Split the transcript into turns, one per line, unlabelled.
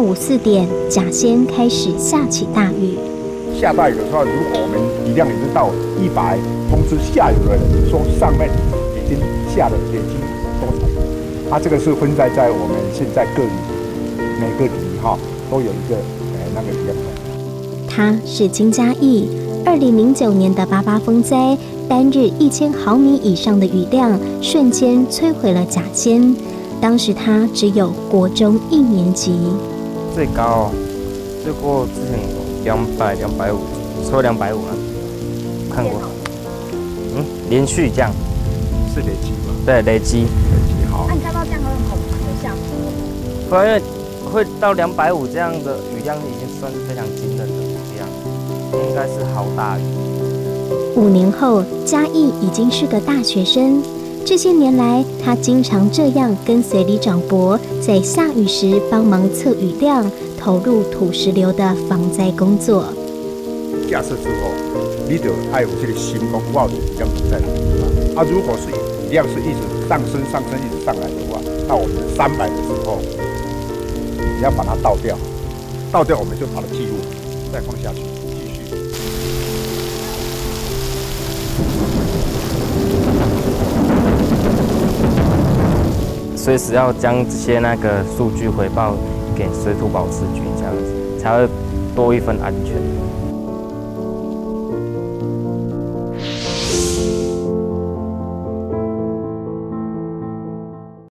午4点，甲仙开始下起大雨。
下大雨的时候，如果我们雨量已经到100，通知下游的人说上面已经下了累积多少。这个是分在我们现在各里每个里都有一个那个雨量的。
他是金嘉义，2009年的88风灾，单日1000毫米以上的雨量，瞬间摧毁了甲仙。当时他只有国中1年级。
最高最过之前有200、250，超250了，看过。连续这样。
是累积吗？
对，累积
好。
你看到这样会下坡吗？
因为会到250这样的雨量已经算是非常惊人的雨量，应该是好大雨。
5年后，嘉义已经是个大学生。这些年来，他经常这样跟随里长伯在下雨时帮忙测雨量，投入土石流的防灾工作。
架设之后，你就要有这个心讲，我有雨量在哪里方。如果是雨量是一直上升，一直上来的话，到我们300的时候，你要把它倒掉，我们就把它记录，再放下去，继续。
随时要将这些那个数据回报给水土保持局，这样子才会多一份安全。